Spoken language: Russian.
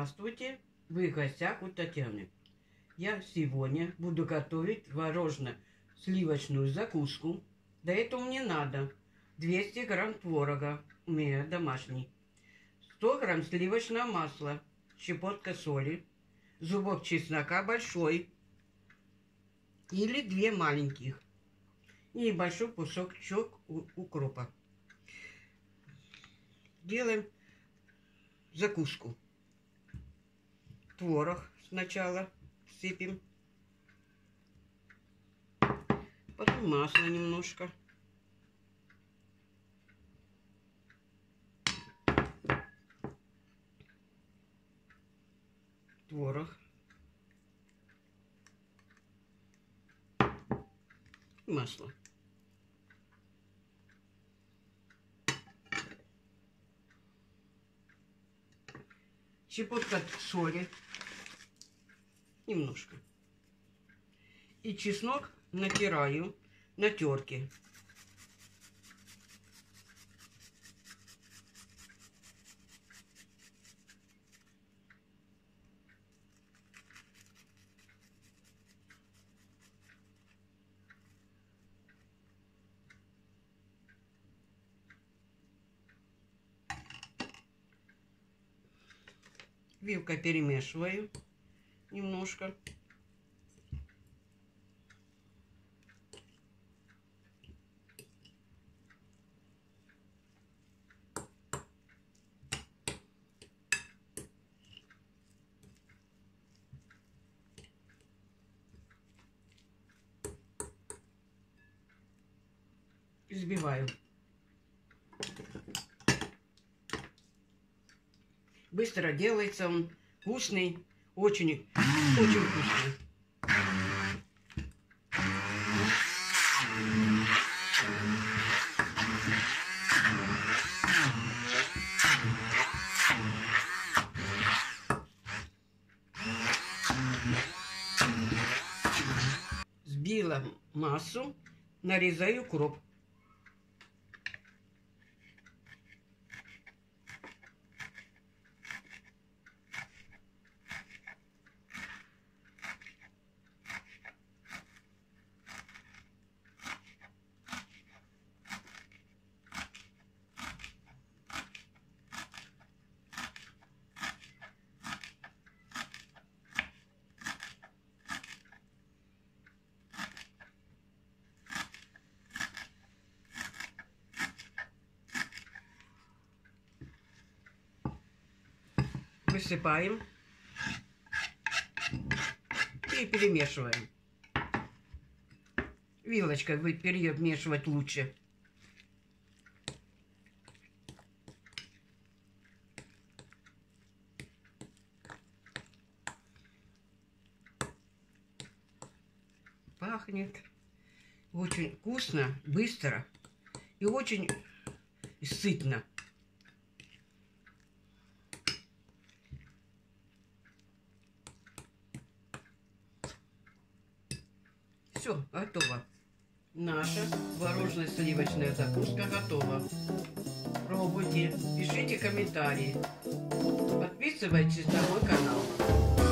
Здравствуйте! Вы в гостях у Татьяны. Я сегодня буду готовить творожно-сливочную закуску. Для этого мне надо 200 грамм творога, у меня домашний, 100 грамм сливочного масла, щепотка соли, зубок чеснока большой или 2 маленьких и небольшой кусочек укропа. Делаем закуску. Творог сначала сыпем, потом масло немножко, творог, масло. Щепотка соли, немножко. И чеснок натираю на терке. Вилкой перемешиваю немножко. Взбиваю. Быстро делается, он вкусный, очень вкусный. Взбила массу, нарезаю укроп. Высыпаем и перемешиваем. Вилочкой перемешивать лучше. Пахнет очень вкусно, быстро и очень сытно. Все, готово. Наша творожно-сливочная закуска готова. Пробуйте, пишите комментарии, подписывайтесь на мой канал.